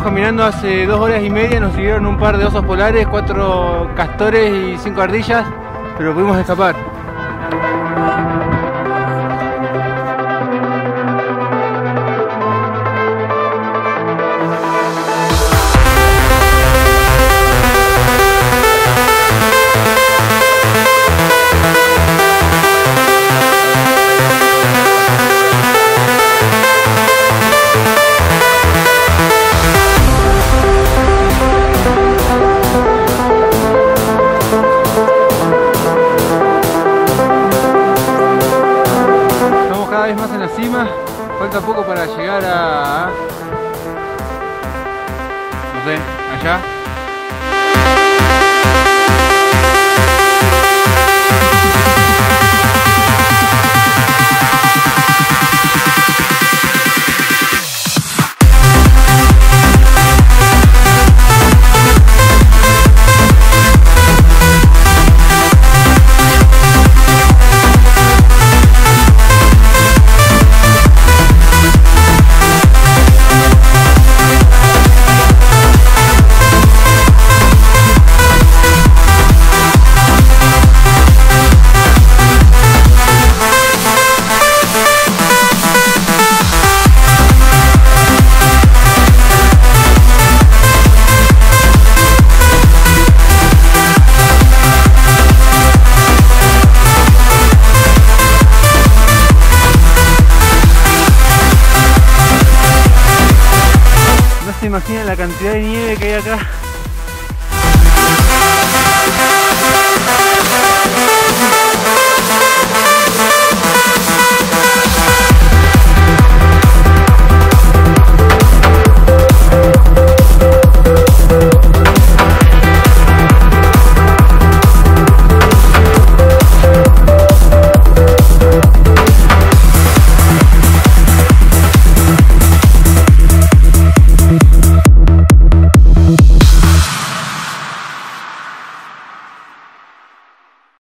caminando hace 2 horas y media, nos siguieron un par de osos polares, 4 castores y 5 ardillas, pero pudimos escapar. Cada vez más en la cima, falta poco para llegar a... no sé, allá. No se imaginan la cantidad de nieve que hay acá.